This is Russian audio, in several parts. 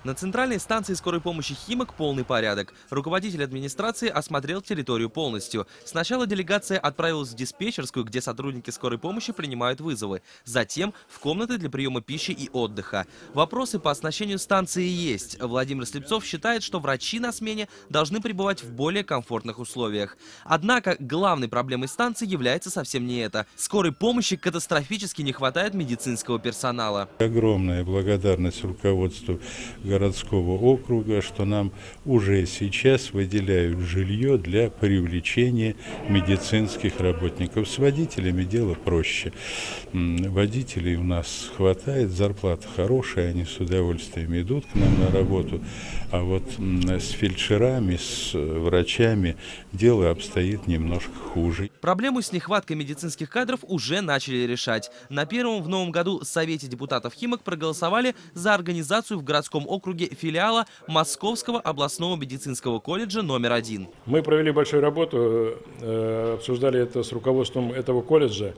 На центральной станции скорой помощи «Химок» полный порядок. Руководитель администрации осмотрел территорию полностью. Сначала делегация отправилась в диспетчерскую, где сотрудники скорой помощи принимают вызовы. Затем в комнаты для приема пищи и отдыха. Вопросы по оснащению станции есть. Владимир Слепцов считает, что врачи на смене должны пребывать в более комфортных условиях. Однако главной проблемой станции является совсем не это. Скорой помощи катастрофически не хватает медицинского персонала. Огромная благодарность руководству городского округа, что нам уже сейчас выделяют жилье для привлечения медицинских работников. С водителями дело проще. Водителей у нас хватает, зарплата хорошая, они с удовольствием идут к нам на работу. А вот с фельдшерами, с врачами дело обстоит немножко хуже. Проблему с нехваткой медицинских кадров уже начали решать. На первом в новом году Совете депутатов «Химок» проголосовали за организацию в городском округе филиала Московского областного медицинского колледжа номер 1. Мы провели большую работу, обсуждали это с руководством этого колледжа,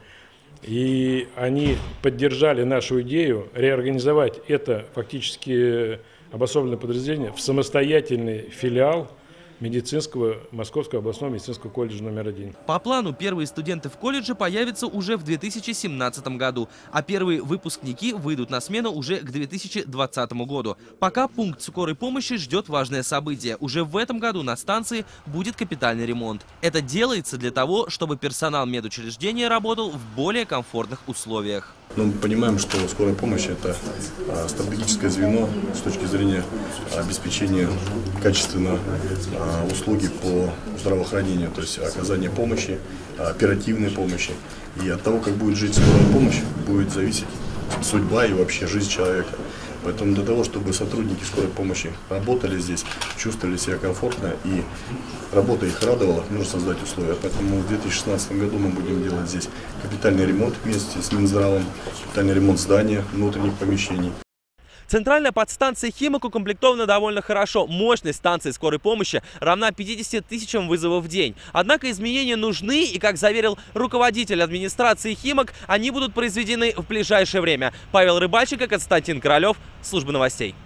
и они поддержали нашу идею реорганизовать это фактически обособленное подразделение в самостоятельный филиал медицинского Московского областного медицинского колледжа номер 1. По плану первые студенты в колледже появятся уже в 2017 году, а первые выпускники выйдут на смену уже к 2020 году. Пока пункт скорой помощи ждет важное событие. Уже в этом году на станции будет капитальный ремонт. Это делается для того, чтобы персонал медучреждения работал в более комфортных условиях. Но мы понимаем, что скорая помощь – это стратегическое звено с точки зрения обеспечения качественной услуги по здравоохранению, то есть оказания помощи, оперативной помощи. И от того, как будет жить скорая помощь, будет зависеть судьба и вообще жизнь человека. Поэтому для того, чтобы сотрудники скорой помощи работали здесь, чувствовали себя комфортно и работа их радовала, нужно создать условия. Поэтому в 2016 году мы будем делать здесь капитальный ремонт вместе с Минздравом, капитальный ремонт здания, внутренних помещений. Центральная подстанция «Химок» укомплектована довольно хорошо. Мощность станции скорой помощи равна 50 тысячам вызовов в день. Однако изменения нужны, и, как заверил руководитель администрации «Химок», они будут произведены в ближайшее время. Павел Рыбальченко, Константин Королев, служба новостей.